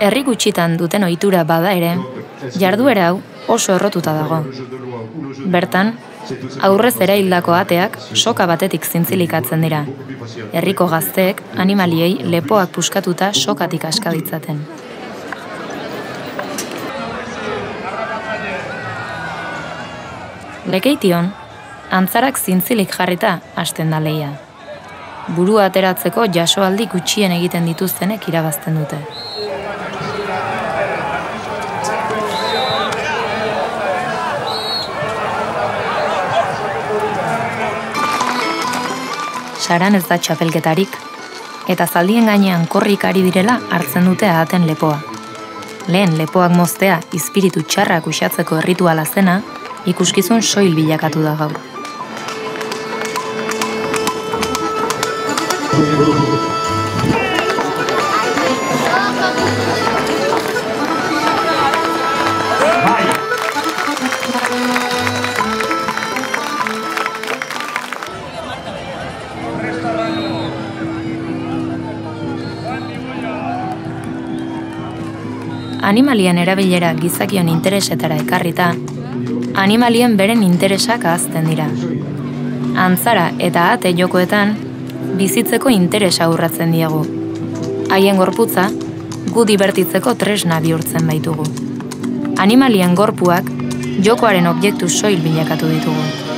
Herri gutxitan duten ohitura bada ere, jarduera hau oso errotuta dago. Bertan, aurrez eraildako ateak soka batetik zintzilikatzen dira. Herriko gazteek animaliei lepoak puskatuta sokatik aska ditzaten. Lekeition, antzarak zintzilik jarrita hasten da lehia. Burua ateratzeko jasoaldi gutxien egiten dituztenek irabazten dute. Saran ez da txapelketarik, eta zaldien gainean korrik ari direla hartzen dute ahaten lepoa. Lehen lepoak moztea izpiritu txarrak uxatzeko errituala zena, ikuskizun soil bilakatu da gaur. Animalien erabilera gizakion interesetara ekarrita, animalien beren interesak ahazten dira. Antzara eta ate jokoetan, bizitzeko interesa urratzen diegu. Haien gorputza, gu dibertitzeko tresna bihurtzen baitugu. Animalien gorpuak, jokoaren objektu soil bilakatu ditugu.